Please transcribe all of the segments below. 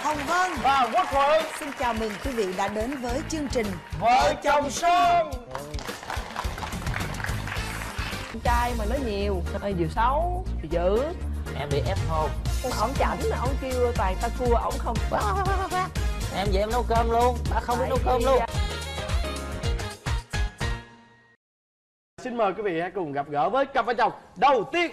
Hồng Vân và Quốc Thuận. xin chào mừng quý vị đã đến với chương trình Vợ chồng son. Con trai mà nói nhiều, vừa xấu, vừa dữ. Em bị ép hôn. Ổng chảnh, ổng kêu toàn ta cua, ổng không. Em về em nấu cơm luôn, bà không biết nấu cơm luôn. Xin mời quý vị hãy cùng gặp gỡ với cặp vợ chồng đầu tiên.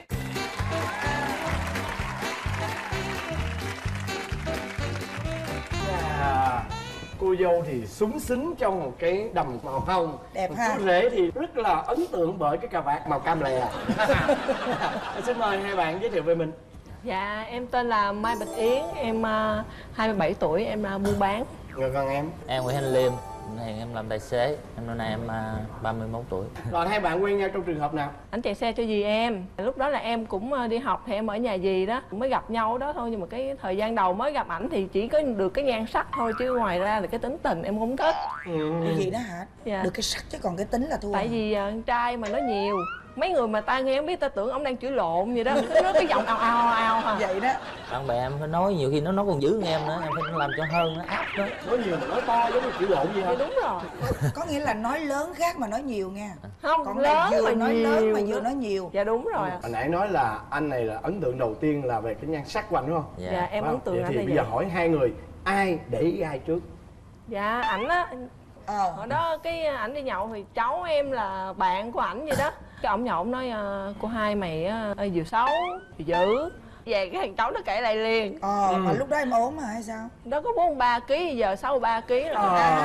Cô dâu thì súng xính trong một cái đầm màu hồng, đẹp ha. Chú rể thì rất là ấn tượng bởi cái cà vạt màu cam lè. Xin mời hai bạn giới thiệu về mình. Dạ, em tên là Mai Bạch Yến, em 27 tuổi, em buôn bán. Rồi còn em? Em Nguyễn Thanh Liêm, này em làm tài xế, năm nay em 31 tuổi. Rồi hai bạn quen nhau trong trường hợp nào? Ảnh chạy xe cho dì em. Lúc đó là em cũng đi học thì em ở nhà dì đó, mới gặp nhau đó thôi. Nhưng mà cái thời gian đầu mới gặp ảnh thì chỉ có được cái nhan sắc thôi, chứ ngoài ra là cái tính tình em không thích. Gì đó hả? Dạ. Được cái sắc chứ còn cái tính là thua. Tại vì con trai mà nói nhiều, mấy người mà ta nghe không biết ta tưởng ông đang chửi lộn vậy đó. Nó cái giọng ao ao ao hả? Vậy đó. Bạn bè em phải nói nhiều khi nó còn dữ hơn em nữa, em phải làm cho hơn, nó áp đó. Nói nhiều mà nói to giống như chữ lộn gì hả? Thì đúng rồi. Có nghĩa là nói lớn khác mà nói nhiều nha. Không, Còn lớn vừa mà nói nhiều lớn mà vừa nữa. nói nhiều. Dạ đúng rồi. Hồi nãy nói là anh này là ấn tượng đầu tiên là về cái nhan sắc của anh đúng không? Dạ em ấn tượng Vậy anh thì là bây giờ vậy. hỏi hai người ai để ý ai trước? Dạ ảnh á, hồi đó cái ảnh đi nhậu thì cháu em là bạn của ảnh vậy đó. Cái ổng nhậu ổng nói cô hai mày vừa xấu vừa dữ. Về cái thằng cháu nó kể lại liền. Mà lúc đó em ốm hả hay sao? Đó có 43 kg, giờ 63 kg rồi.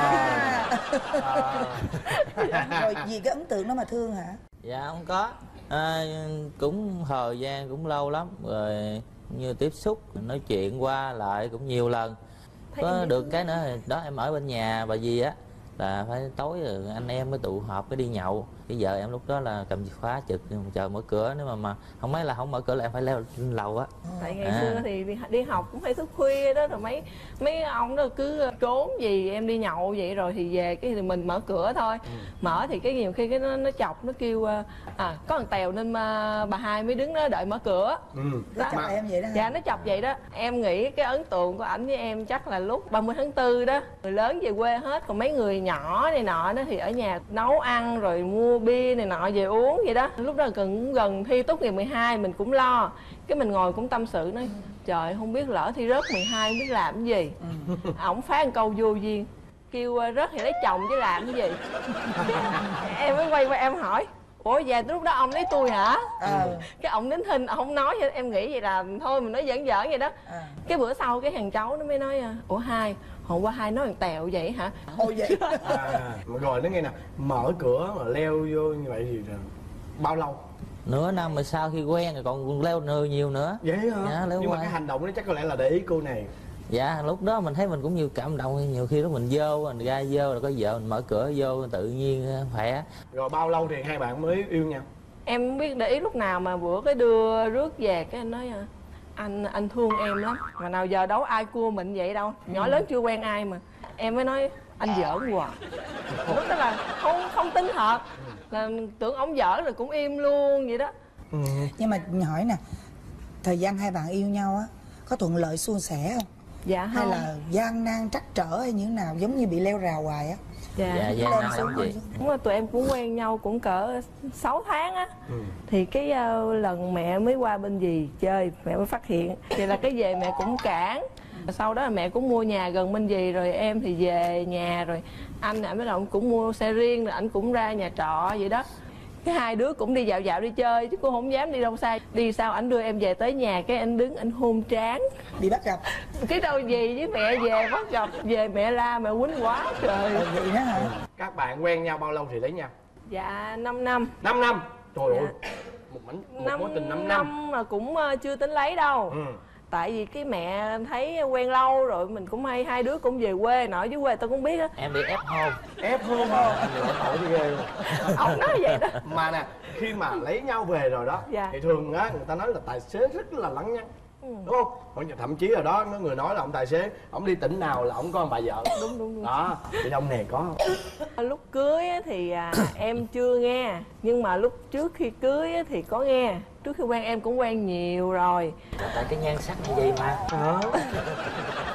Rồi vì cái ấn tượng đó mà thương hả? Dạ không có. Cũng thời gian cũng lâu lắm rồi, như tiếp xúc nói chuyện qua lại cũng nhiều lần. Có được cái nữa thì đó, em ở bên nhà bà dì á, là phải tối rồi anh em mới tụ họp mới đi nhậu. Bây giờ em lúc đó là cầm chìa khóa trực chờ mở cửa, nếu mà không mấy là không mở cửa là em phải leo lên lầu á. Tại ngày xưa thì đi học cũng hay thức khuya đó, rồi mấy ông đó cứ trốn gì em đi nhậu vậy, rồi thì về cái thì mình mở cửa thôi. Mở thì cái nhiều khi cái nó chọc, nó kêu có thằng Tèo nên bà hai mới đứng đó đợi mở cửa. Nó chọc em vậy đó hả? Dạ nó chọc vậy đó. Em nghĩ cái ấn tượng của ảnh với em chắc là lúc 30 tháng 4 đó, người lớn về quê hết, còn mấy người nhỏ này nọ đó thì ở nhà nấu ăn rồi mua bia này nọ về uống vậy đó. Lúc đó gần thi tốt nghiệp 12 mình cũng lo, cái mình ngồi cũng tâm sự nói trời không biết lỡ thi rớt 12 không biết làm cái gì. Ổng phá một câu vô duyên, kêu rớt thì lấy chồng chứ làm cái gì. Em mới quay qua em hỏi ủa dạ lúc đó ông lấy tôi hả? Cái ông nín thinh, ông không nói vậy. Em nghĩ vậy là thôi mình nói giỡn giỡn vậy đó. Cái bữa sau cái thằng cháu nó mới nói ủa hai hôm qua hai nói thằng Tèo vậy hả? Ồ vậy. Rồi nó nghe nè, mở cửa mà leo vô như vậy thì bao lâu? Nửa năm mà sau khi quen rồi còn leo nhiều nữa. Vậy hả? Dạ, leo nhưng mà qua. cái hành động đó chắc có lẽ là để ý cô này. Dạ lúc đó mình thấy mình cũng nhiều cảm động, nhiều khi lúc mình vô mình ra vô là có vợ mình mở cửa vô tự nhiên khỏe. Rồi bao lâu thì hai bạn mới yêu nhau? Em không biết để ý lúc nào mà bữa cái đưa rước về cái anh nói anh thương em lắm, mà nào giờ đâu ai cua mình vậy đâu, nhỏ lớn chưa quen ai mà. Em mới nói anh giỡn hoài. Lúc đó là không tin thật, là tưởng ổng giỡn rồi cũng im luôn vậy đó. Nhưng mà hỏi nè, thời gian hai bạn yêu nhau á có thuận lợi suôn sẻ không? Dạ hay không. là gian nan trắc trở hay như thế nào, giống như bị leo rào hoài á? Dạ gian nan lắm chị. Đúng là tụi em cũng quen nhau cũng cỡ 6 tháng á. Thì cái lần mẹ mới qua bên dì chơi, mẹ mới phát hiện, vậy là cái về mẹ cũng cản. Sau đó là mẹ cũng mua nhà gần bên dì, rồi em thì về nhà, rồi anh mới đầu cũng mua xe riêng, rồi anh cũng ra nhà trọ vậy đó. Cái hai đứa cũng đi dạo đi chơi chứ cũng không dám đi đâu xa. Đi sao ảnh đưa em về tới nhà, cái anh đứng anh hôn trán. Bị bắt gặp. Cái đâu gì với mẹ về bắt gặp, về mẹ la mẹ quýnh quá trời. Vậy đó hả? Các bạn quen nhau bao lâu thì lấy nhau? Dạ 5 năm. 5 năm. Trời ơi, một mối tình 5 năm mà cũng chưa tính lấy đâu. Tại vì cái mẹ thấy quen lâu rồi, mình cũng hai đứa cũng về quê, nội dưới quê tao cũng biết á. Em bị ép hôn. Ép hôn hả? Ép thì ghê luôn. Ông nói vậy đó. Mà nè, khi mà lấy nhau về rồi đó, thì thường á người ta nói là tài xế rất là lẳng nhăng, đúng không? Thậm chí là đó, người nói là ông tài xế, ông đi tỉnh nào là ông có bà vợ. Đúng. Đó, thì ông này có không? Lúc cưới thì em chưa nghe, nhưng mà lúc trước khi cưới thì có nghe. Trước khi quen em cũng quen nhiều rồi. Tại cái nhan sắc như vậy mà.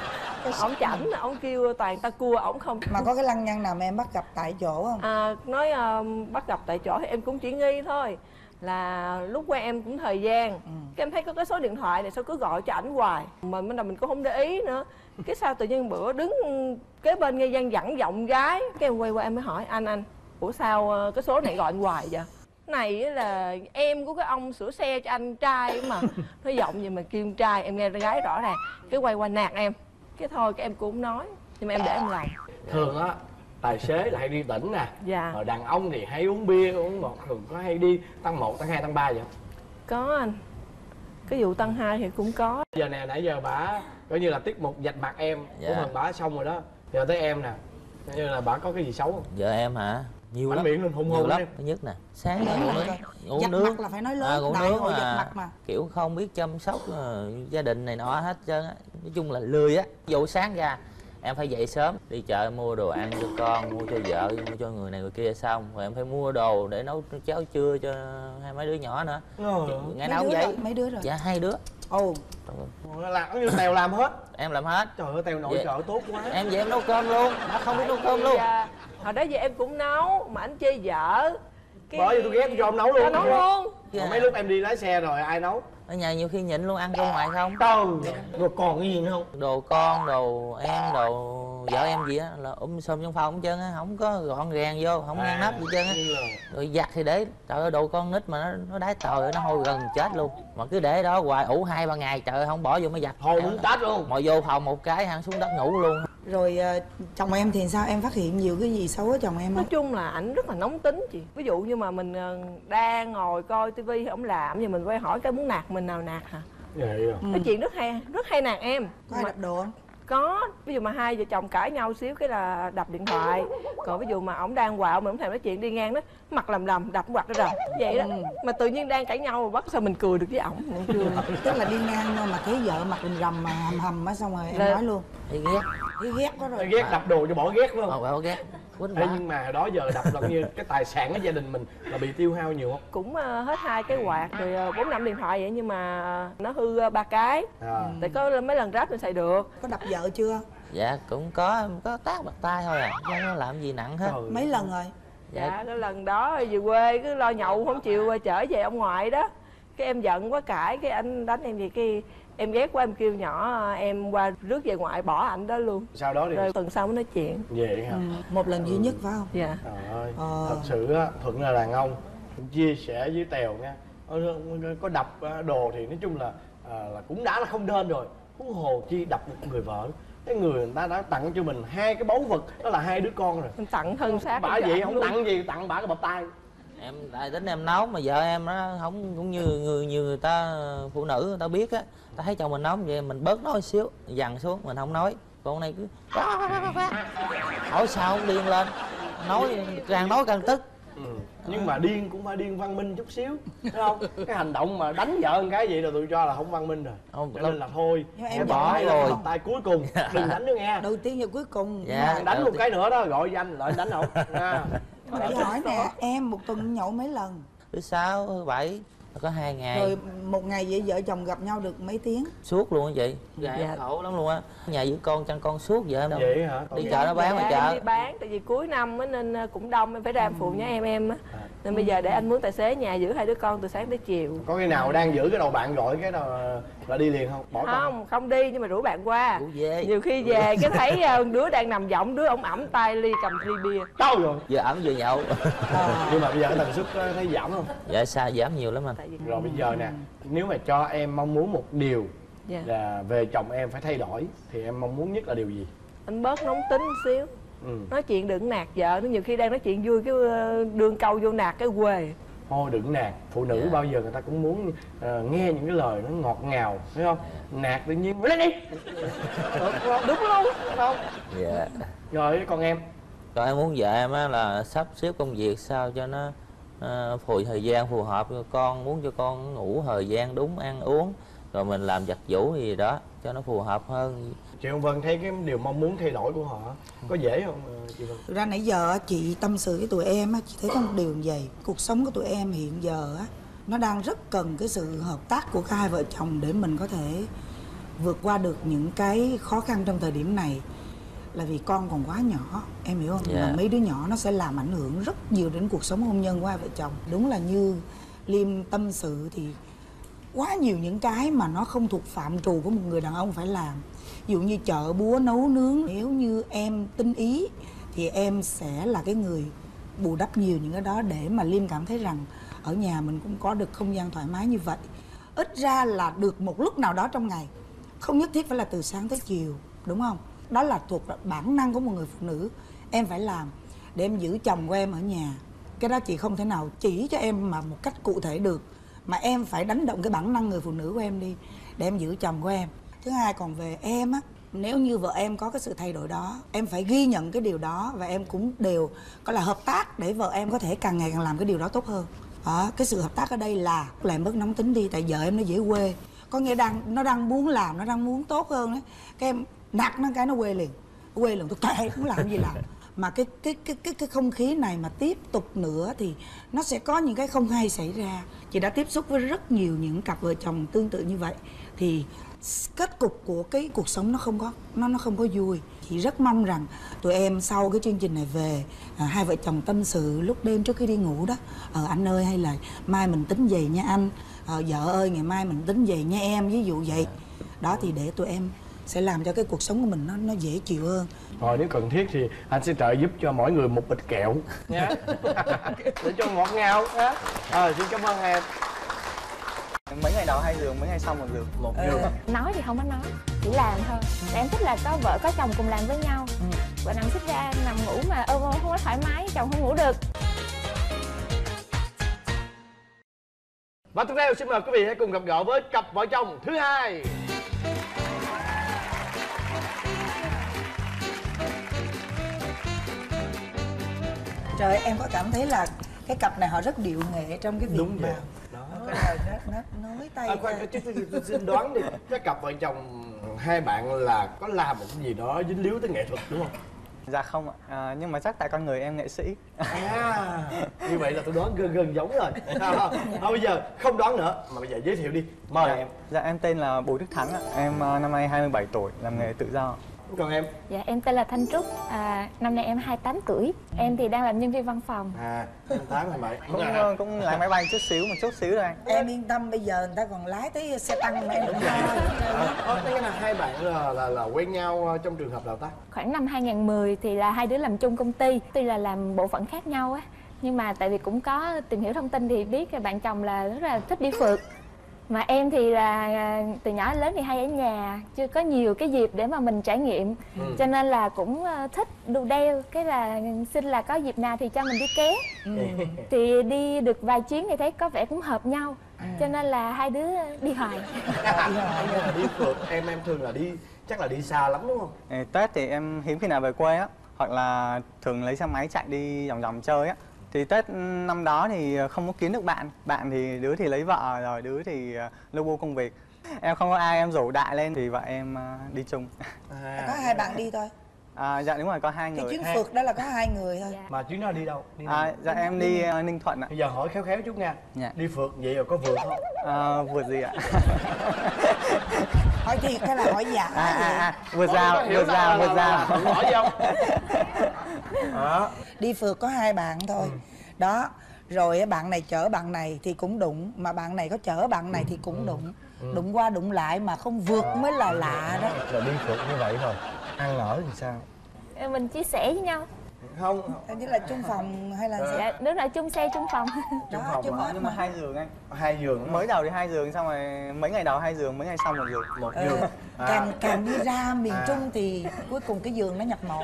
Ổng chảnh, ổng kêu toàn ta cua, ổng không. Mà có cái lăng nhăng nào mà em bắt gặp tại chỗ không? Nói bắt gặp tại chỗ thì em cũng chỉ nghi thôi. Là lúc qua em cũng thời gian, cái em thấy có cái số điện thoại này sao cứ gọi cho ảnh hoài. Mà bắt đầu mình cũng không để ý nữa. Cái sao tự nhiên bữa đứng kế bên nghe gian dẳng giọng gái. Cái em quay qua em mới hỏi anh, ủa sao cái số này gọi anh hoài vậy? Này là em của cái ông sửa xe cho anh trai mà. Nó giọng gì mà kêu trai, em nghe gái rõ ràng. Cái quay qua nạt em. Cái thôi cái em cũng nói, nhưng mà em để em làm. Thường á tài xế là hay đi tỉnh nè. Dạ. Rồi đàn ông thì hay uống bia uống ngọt, thường có hay đi tăng 1, tăng 2, tăng 3 vậy không? Có anh. Cái vụ tăng 2 thì cũng có. Giờ nè, nãy giờ bả coi như là tiết mục vạch mặt em của mình bả xong rồi đó. Giờ tới em nè, coi như là bả có cái gì xấu không? Vợ em hả? Nhiều lắm. Miệng lên hùng Nhiều hùng lắm. em. Thứ nhất nè, sáng ra ngủ Giặt nướng. mặt là phải nói lớn, đại hội giặt mặt mà. Kiểu không biết chăm sóc gia đình này nọ hết trơn á. Nói chung là lười á. Dụ sáng ra em phải dậy sớm đi chợ mua đồ ăn cho con, mua cho vợ, mua cho người này người kia xong rồi em phải mua đồ để nấu cháo trưa cho hai mấy đứa nhỏ nữa. Ngày nào cũng vậy. Mấy đứa rồi? Dạ 2 đứa. Ồ. Làm như Tèo làm hết. Em làm hết. Trời ơi Tèo nội trợ tốt quá. Em về em nấu cơm luôn, đã không biết nấu cơm luôn. Hồi đó giờ em cũng nấu mà anh chê vợ. Bởi vì tôi ghét tôi cho ông nấu luôn. Nấu luôn. Còn mấy lúc em đi lái xe rồi ai nấu? Ở nhà nhiều khi nhịn luôn, ăn cơm ngoài không. Rồi còn cái gì nữa không? Đồ con, đồ em, đồ vợ em gì á là xôm trong phòng hết trơn á, không có gọn gàng vô, không ngăn nắp gì trơn á. Rồi giặt thì để, trời ơi đồ con nít mà nó đái tồi, nó hôi gần chết luôn. Mà cứ để đó hoài ủ 2-3 ngày, trời ơi không bỏ vô mới giặt. Thôi muốn tát luôn. Mò vô phòng một cái hẳn xuống đất ngủ luôn. Rồi chồng em thì sao? Em phát hiện nhiều cái gì xấu ở chồng em không? Nói chung là ảnh rất là nóng tính chị. Ví dụ như mà mình đang ngồi coi tivi ổng làm thì mình quay hỏi cái muốn nạt mình nào nạt hả? Vậy à? Cái chuyện rất hay nạt em. Có ai đập đồ không? Có, ví dụ mà hai vợ chồng cãi nhau xíu cái là đập điện thoại. Còn ví dụ mà ổng đang quạo mình không thèm nói chuyện đi ngang đó, mặt lầm đập quạt ra rồi. Vậy đó. Mà tự nhiên đang cãi nhau mà bắt sao mình cười được với ổng. Tức là đi ngang mà thấy vợ mặt mình rầm mà hầm á, xong rồi em nói luôn. Thấy ghét. Thấy ghét quá rồi. Ghét đập đồ cho bỏ ghét phải không? Bỏ ghét. Ê, nhưng mà đó giờ đập là như cái tài sản của gia đình mình là bị tiêu hao nhiều không? Cũng hết 2 cái quạt rồi 4-5 điện thoại vậy nhưng mà nó hư 3 cái. Tại có mấy lần ráp mình xài được. Có đập vợ chưa? Dạ cũng có tát bạc tay thôi à, không có làm gì nặng hết. Mấy lần rồi? Dạ cái lần đó về quê cứ lo nhậu không chịu trở về ông ngoại đó. Cái em giận quá cãi, cái anh đánh em gì cái em ghét quá em kêu nhỏ em qua rước về ngoại bỏ ảnh đó luôn. Sau đó thì rồi tuần sau mới nói chuyện. Vậy hả? Một lần duy nhất phải không? Dạ. Trời ơi, thật sự á, Thuận là đàn ông chia sẻ với Tèo nha. Có đập đồ thì nói chung là cũng đã là không nên rồi. Huống hồ chi đập một người vợ. Cái người ta đã tặng cho mình 2 cái báu vật, đó là 2 đứa con rồi. Mình tặng thân xác. Bả vậy không tặng gì, tặng bả cái bập tay. Em tại tính em nấu mà vợ em nó không cũng như người ta phụ nữ người ta biết á, ta thấy chồng mình nấu vậy mình bớt nói xíu, dằn xuống mình không nói. Con này cứ hỏi sao không điên lên, nói càng tức. Nhưng mà điên cũng phải điên văn minh chút xíu, thấy không? Cái hành động mà đánh vợ một cái vậy là tôi cho là không văn minh rồi. Cho nên là thôi, em bỏ rồi. Tay cuối cùng, đừng đánh nữa nghe. Đầu tiên và cuối cùng. Dạ, đánh một cái nữa đó gọi danh lại đánh không nha. Chị hỏi nè, em một tuần nhậu mấy lần? Thứ 6, thứ 7, có 2 ngày. Rồi một ngày vậy vợ chồng gặp nhau được mấy tiếng? Suốt luôn á chị. Dạ khổ lắm luôn á. Nhà giữ con chăn con suốt vợ em đâu. Vậy hả? Đi chợ nó bán ngoài chợ. Đi bán tại vì cuối năm á nên cũng đông em phải ra phụ nhá em á. Nên bây giờ để anh mướn tài xế nhà giữ 2 đứa con từ sáng tới chiều. Có khi nào đang giữ cái đầu bạn gọi cái nào là đi liền không? Bỏ không đi nhưng mà rủ bạn qua. Về. Nhiều khi về cái thấy đứa đang nằm võng, đứa ổng ẩm tay ly cầm ly bia. Đâu rồi? Vừa ẩm vừa nhậu. Nhưng mà bây giờ cái tần suất thấy giảm không? Dạ sao giảm nhiều lắm anh. Rồi bây giờ nè, nếu mà cho em mong muốn một điều là về chồng em phải thay đổi thì em mong muốn nhất là điều gì? Anh bớt nóng tính một xíu. Nói chuyện đừng nạt vợ, nó nhiều khi đang nói chuyện vui cái đương câu vô nạt cái quê. Thôi đừng nạt, phụ nữ bao giờ người ta cũng muốn nghe những cái lời nó ngọt ngào, thấy không? Nạt tự nhiên lên đi. Đúng luôn, phải không? Dạ. Rồi còn em? Còn em muốn vợ em á là sắp xếp công việc sao cho nó thời gian phù hợp cho con, muốn cho con ngủ thời gian đúng, ăn uống, rồi mình làm giặt giũ gì đó cho nó phù hợp hơn. Chị Hồng Vân thấy cái điều mong muốn thay đổi của họ có dễ không chị Vân? Thực ra nãy giờ chị tâm sự với tụi em á, chị thấy có một điều như vậy. Cuộc sống của tụi em hiện giờ á, nó đang rất cần cái sự hợp tác của cả hai vợ chồng để mình có thể vượt qua được những cái khó khăn trong thời điểm này là vì con còn quá nhỏ, em hiểu không? Mà mấy đứa nhỏ nó sẽ làm ảnh hưởng rất nhiều đến cuộc sống hôn nhân của hai vợ chồng. Đúng là như Liêm tâm sự thì quá nhiều những cái mà nó không thuộc phạm trù của một người đàn ông phải làm. Ví dụ như chợ búa nấu nướng, nếu như em tinh ý thì em sẽ là cái người bù đắp nhiều những cái đó để mà Liêm cảm thấy rằng ở nhà mình cũng có được không gian thoải mái như vậy. Ít ra là được một lúc nào đó trong ngày, không nhất thiết phải là từ sáng tới chiều, đúng không? Đó là thuộc bản năng của một người phụ nữ. Em phải làm để em giữ chồng của em ở nhà. Cái đó chị không thể nào chỉ cho em mà một cách cụ thể được, mà em phải đánh động cái bản năng người phụ nữ của em đi để em giữ chồng của em. Thứ hai, còn về em á, nếu như vợ em có cái sự thay đổi đó, em phải ghi nhận cái điều đó và em cũng đều có là hợp tác để vợ em có thể càng ngày càng làm cái điều đó tốt hơn. Đó, cái sự hợp tác ở đây là em bớt nóng tính đi, tại vợ em nó dễ quê. Có nghĩa nó đang muốn làm, nó đang muốn tốt hơn đấy, cái em nạt nó cái nó quê liền, tôi kệ muốn làm gì làm. Mà cái không khí này mà tiếp tục nữa thì nó sẽ có những cái không hay xảy ra. Chị đã tiếp xúc với rất nhiều những cặp vợ chồng tương tự như vậy thì kết cục của cái cuộc sống nó không có vui. Chị rất mong rằng tụi em sau cái chương trình này về, hai vợ chồng tâm sự lúc đêm trước khi đi ngủ đó, anh ơi hay là mai mình tính về nha anh, vợ ơi ngày mai mình tính về nha em, ví dụ vậy đó, thì để tụi em sẽ làm cho cái cuộc sống của mình nó dễ chịu hơn. Rồi nếu cần thiết thì anh sẽ trợ giúp cho mỗi người một bịch kẹo nhé. Để cho ngọt ngào nhé. Xin cảm ơn em. Mấy ngày đầu 2 giường, mấy ngày sau 1 giường. 1 giường. Nói thì không có nói, chỉ làm thôi. Tại em thích là có vợ có chồng cùng làm với nhau. Vợ nằm xích ra nằm ngủ mà ôm không có thoải mái, chồng không ngủ được. Và tiếp theo xin mời quý vị hãy cùng gặp gỡ với cặp vợ chồng thứ hai. Trời, em có cảm thấy là cái cặp này họ rất điệu nghệ trong cái việc đúng mà vậy. Đó. cái lời nó nối tay Khoan, tôi xin đoán đi, cái cặp vợ chồng hai bạn là có làm một cái gì đó dính líu tới nghệ thuật đúng không? Dạ không ạ, nhưng mà chắc tại con người em nghệ sĩ. Như vậy là tôi đoán gần giống rồi. Bây giờ không đoán nữa mà bây giờ giới thiệu đi, mời em. Dạ em tên là Bùi Đức Thắng ạ, em năm nay 27 tuổi, làm nghề tự do. Còn em? Dạ em tên là Thanh Trúc, năm nay em 28 tuổi. Em thì đang làm nhân viên văn phòng. 28 27. Cũng lái máy bay một chút xíu thôi anh. Em yên tâm, bây giờ người ta còn lái tới xe tăng mà em đừng lo. Cái là hai bạn là quen nhau trong trường hợp nào ta? Khoảng năm 2010 thì là hai đứa làm chung công ty, tuy là làm bộ phận khác nhau á, nhưng mà tại vì cũng có tìm hiểu thông tin thì biết là bạn chồng là rất là thích đi phượt. Mà em thì là từ nhỏ đến lớn thì hay ở nhà, chưa có nhiều cái dịp để mà mình trải nghiệm. Cho nên là cũng thích đu đeo, cái là xin là có dịp nào thì cho mình đi ké. Thì đi được vài chuyến thì thấy có vẻ cũng hợp nhau. Cho nên là hai đứa đi hoài. Đi phượt, em thường là đi, chắc là đi xa lắm đúng không? Tết thì em hiếm khi nào về quê á, hoặc là thường lấy xe máy chạy đi vòng vòng chơi á. Thì Tết năm đó thì không có kiếm được bạn thì đứa thì lấy vợ rồi đứa thì lu bu công việc. Em không có ai em rủ đại lên thì vợ em đi chung. Có hai bạn đi thôi. Dạ đúng rồi, có 2 người. Cái chuyến phượt đó là có 2 người thôi. Mà chuyến đó đi đâu? Dạ em đi Ninh Thuận ạ. Bây giờ hỏi khéo chút nha. Dạ. Đi phượt vậy rồi có vượt không? Vượt gì ạ? Hỏi thiệt hay là hỏi giả? Vượt rào. Hỏi gì không? Đi phượt có 2 bạn thôi. Đó, rồi bạn này chở bạn này thì cũng đụng, mà bạn này có chở bạn này thì cũng đụng. Đụng qua đụng lại mà không vượt mới là lạ đó. Rồi đi phượt như vậy rồi, ăn ở thì sao? Mình chia sẻ với nhau. Không. Như là chung phòng hay là sao? Dạ, đứa nào chung xe chung phòng. Đó, chung hết Nhưng mà 2 giường anh. 2 giường. Mới đầu thì 2 giường, xong rồi mấy ngày đầu 2 giường, mấy ngày sau 1 giường. 1 giường. Càng đi ra miền Trung thì cuối cùng cái giường nó nhập một.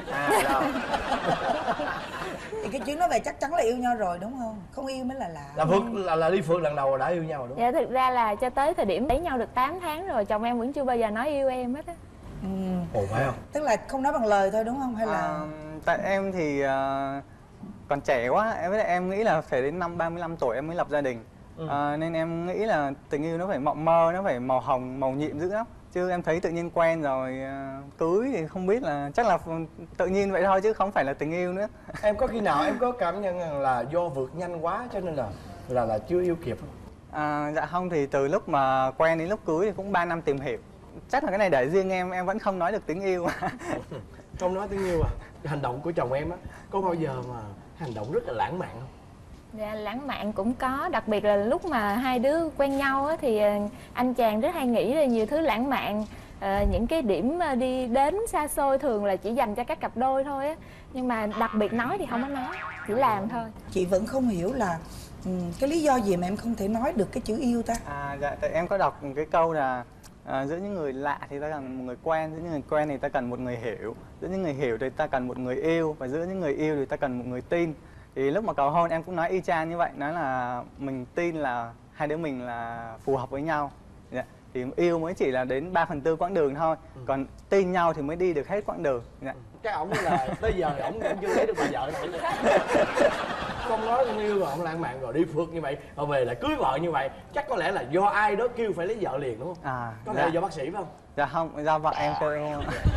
Thì cái chuyến đó về chắc chắn là yêu nhau rồi đúng không? Không yêu mới là lạ. Là đi phượt lần đầu đã yêu nhau rồi đúng không? Dạ thực ra là cho tới thời điểm lấy nhau được 8 tháng rồi chồng em vẫn chưa bao giờ nói yêu em hết á. Ồ phải không? Tức là không nói bằng lời thôi đúng không? Hay là tại em thì còn trẻ quá, em nghĩ là phải đến năm 35 tuổi em mới lập gia đình. Nên em nghĩ là tình yêu nó phải mộng mơ, nó phải màu hồng, màu nhiệm dữ lắm. Chứ em thấy tự nhiên quen rồi cưới thì không biết, là chắc là tự nhiên vậy thôi chứ không phải là tình yêu nữa. Em có khi nào em có cảm nhận rằng là do vượt nhanh quá cho nên là chưa yêu kịp không? Dạ không, thì từ lúc mà quen đến lúc cưới thì cũng 3 năm tìm hiểu. chắc là cái này để riêng em vẫn không nói được tiếng yêu. Không nói tiếng yêu à? Hành động của chồng em á có bao giờ mà hành động rất là lãng mạn không? Dạ, lãng mạn cũng có, đặc biệt là lúc mà hai đứa quen nhau á, thì anh chàng rất hay nghĩ là nhiều thứ lãng mạn. Những cái điểm đi đến xa xôi thường là chỉ dành cho các cặp đôi thôi á, nhưng mà đặc biệt nói thì không có nói, chỉ làm thôi. Chị vẫn không hiểu là cái lý do gì mà em không thể nói được cái chữ yêu ta? Dạ, tại em có đọc một cái câu là giữa những người lạ thì ta cần một người quen, giữa những người quen thì ta cần một người hiểu, giữa những người hiểu thì ta cần một người yêu, và giữa những người yêu thì ta cần một người tin. Thì lúc mà cầu hôn em cũng nói y chang như vậy, nói là mình tin là hai đứa mình là phù hợp với nhau. Dạ. Thì yêu mới chỉ là đến 3/4 quãng đường thôi, còn tin nhau thì mới đi được hết quãng đường. Dạ. Cái ổng là tới giờ ổng cũng chưa lấy được bà vợ nữa. Không nói không yêu rồi ổng lãng mạn rồi đi phượt như vậy rồi về lại cưới vợ như vậy, chắc có lẽ là do ai đó kêu phải lấy vợ liền đúng không? Có lẽ là do bác sĩ phải không? Dạ không, do vợ em kêu.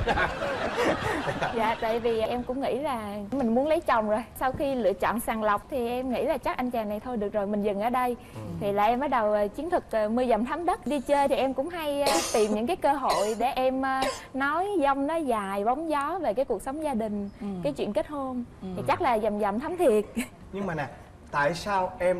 Dạ, tại vì em cũng nghĩ là mình muốn lấy chồng rồi. Sau khi lựa chọn sàng lọc thì em nghĩ là chắc anh chàng này thôi được rồi, mình dừng ở đây. Thì là em bắt đầu chiến thuật mưa dầm thấm đất. Đi chơi thì em cũng hay tìm những cái cơ hội để em nói dông nói dài bóng gió về cái cuộc sống gia đình, cái chuyện kết hôn. Thì chắc là dầm dầm thấm thiệt. Nhưng mà nè, tại sao em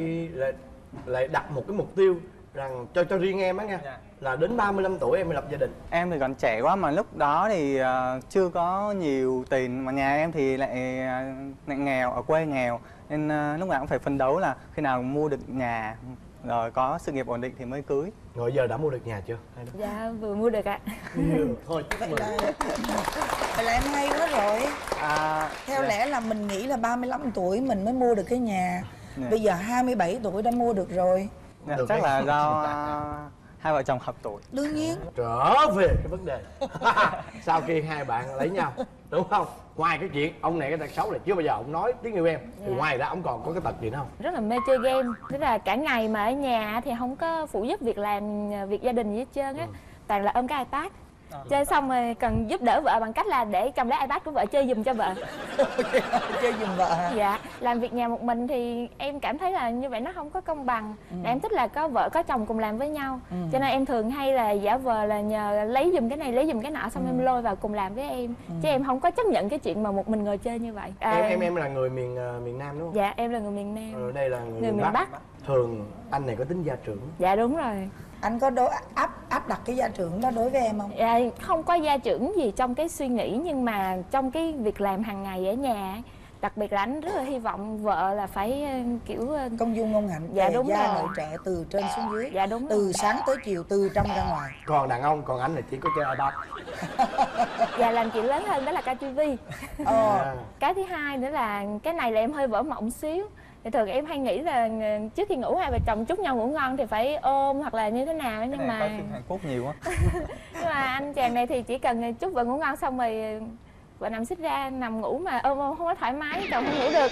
lại đặt một cái mục tiêu rằng cho riêng em á nha, là đến 35 tuổi em mới lập gia đình? Em thì còn trẻ quá, mà lúc đó thì chưa có nhiều tiền, mà nhà em thì lại nghèo, ở quê nghèo, nên lúc nào cũng phải phấn đấu là khi nào mua được nhà rồi có sự nghiệp ổn định thì mới cưới. Rồi giờ đã mua được nhà chưa? Dạ, vừa mua được ạ. Thôi chúc mừng. Vậy là em hay quá rồi. Theo lẽ là mình nghĩ là 35 tuổi mình mới mua được cái nhà. Bây giờ 27 tuổi đã mua được rồi. Chắc là do hai vợ chồng hợp tuổi. Đương nhiên. Trở về cái vấn đề sau khi hai bạn lấy nhau đúng không, ngoài cái chuyện ông này cái tật xấu là chưa bao giờ ông nói tiếng yêu em, thì ngoài ra ông còn có cái tật gì nữa không? Rất là mê chơi game, tức là cả ngày mà ở nhà thì không có phụ giúp việc làm việc gia đình gì hết trơn á, toàn là ôm cái iPad. Chơi xong rồi cần giúp đỡ vợ bằng cách là để cầm lấy iPad của vợ chơi giùm cho vợ. Chơi giùm vợ hả? Dạ, làm việc nhà một mình thì em cảm thấy là như vậy nó không có công bằng. Em thích là có vợ có chồng cùng làm với nhau. Cho nên em thường hay là giả vờ là nhờ lấy giùm cái này lấy giùm cái nọ, xong em lôi vào cùng làm với em. Chứ em không có chấp nhận cái chuyện mà một mình ngồi chơi như vậy. Em là người miền Nam đúng không? Dạ, em là người miền Nam. Đây là người miền Bắc. Thường anh này có tính gia trưởng. Dạ đúng rồi. Anh có áp đặt cái gia trưởng đó đối với em không? Dạ, không có gia trưởng gì trong cái suy nghĩ, nhưng mà trong cái việc làm hàng ngày ở nhà, đặc biệt là anh rất là hy vọng vợ là phải kiểu công dung ngôn hạnh, dạ đúng gia rồi, nội trợ từ trên xuống dưới. dạ đúng từ rồi, sáng tới chiều, từ trong ra ngoài. Còn đàn ông, còn anh là chỉ có chơi iPad. dạ làm chuyện lớn hơn đó là coi tivi. Cái thứ hai nữa là cái này là em hơi vỡ mộng xíu. Thì thường em hay nghĩ là trước khi ngủ hai vợ chồng chúc nhau ngủ ngon thì phải ôm hoặc là như thế nào, nhưng mà có phim Hàn Quốc nhiều quá. nhưng mà anh chàng này thì chỉ cần chúc vợ ngủ ngon xong rồi vợ nằm xích ra nằm ngủ mà ôm không có thoải mái, chồng không ngủ được.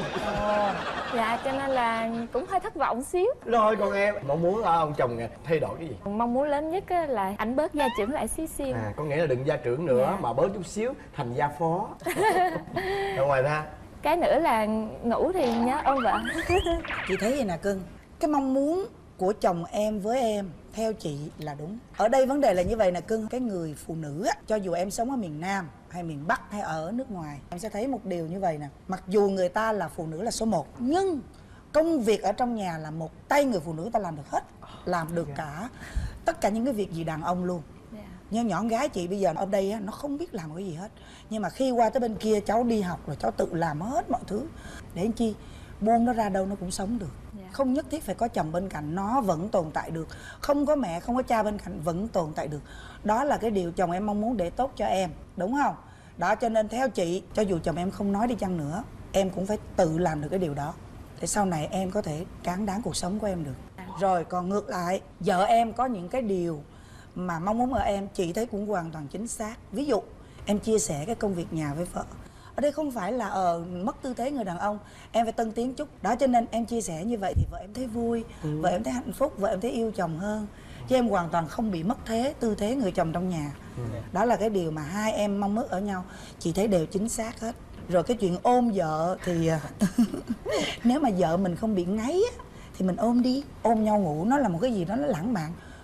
Dạ, cho nên là cũng hơi thất vọng xíu. Rồi còn em mong muốn ông chồng thay đổi cái gì? Mong muốn lớn nhất là ảnh bớt gia trưởng lại xíu xíu. Có nghĩa là đừng gia trưởng nữa mà bớt chút xíu thành gia phó. Rồi ngoài ra cái nữa là ngủ thì nhớ ôm vợ. Chị thấy vậy nè cưng, cái mong muốn của chồng em với em theo chị là đúng. Ở đây vấn đề là như vậy nè cưng, cái người phụ nữ á, cho dù em sống ở miền Nam hay miền Bắc hay ở nước ngoài, em sẽ thấy một điều như vậy nè. Mặc dù người ta là phụ nữ là số 1, nhưng công việc ở trong nhà là một tay người phụ nữ ta làm được hết, làm được cả tất cả những cái việc gì đàn ông luôn. Như nhỏ con gái chị bây giờ ở đây á, nó không biết làm cái gì hết, nhưng mà khi qua tới bên kia cháu đi học rồi cháu tự làm hết mọi thứ. Để anh chi buông nó ra đâu nó cũng sống được. Không nhất thiết phải có chồng bên cạnh, nó vẫn tồn tại được. Không có mẹ, không có cha bên cạnh vẫn tồn tại được. Đó là cái điều chồng em mong muốn để tốt cho em, đúng không? Đó, cho nên theo chị, cho dù chồng em không nói đi chăng nữa, em cũng phải tự làm được cái điều đó, để sau này em có thể tráng đáng cuộc sống của em được. Rồi còn ngược lại, vợ em có những cái điều mà mong muốn ở em, chị thấy cũng hoàn toàn chính xác. Ví dụ em chia sẻ cái công việc nhà với vợ. Ở đây không phải là mất tư thế người đàn ông, em phải tân tiến chút. Đó, cho nên em chia sẻ như vậy thì vợ em thấy vui, vợ em thấy hạnh phúc, vợ em thấy yêu chồng hơn. Chứ em hoàn toàn không bị mất tư thế người chồng trong nhà. Đó là cái điều mà hai em mong ước ở nhau, chị thấy đều chính xác hết. Rồi cái chuyện ôm vợ thì nếu mà vợ mình không bị ngáy á, thì mình ôm đi, ôm nhau ngủ, nó là một cái gì đó nó lãng mạn.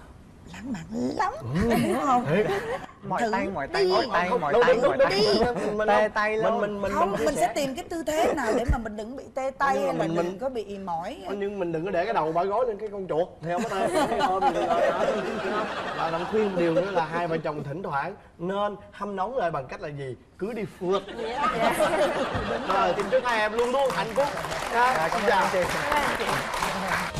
lãng mạn lắm, hiểu không? Mỏi Thử tay, mỏi tay, đi. mỏi tay, mỏi Đâu, tay, đúng, mỏi đúng, tay. đúng. Tê tay luôn. Không, mình chia sẽ sẻ. tìm cái tư thế nào để mà mình đừng bị tê tay Nhưng mà hay là mình- đừng có bị mỏi. Nhưng mình đừng có để cái đầu bả gối lên cái con chuột thì không có tê. Và làm khuyên một điều nữa là hai vợ chồng thỉnh thoảng nên hâm nóng lại bằng cách là gì? Cứ đi phượt. Rồi, xin chúc hai em luôn luôn hạnh phúc. Cảm ơn anh chị. Cảm ơn anh chị.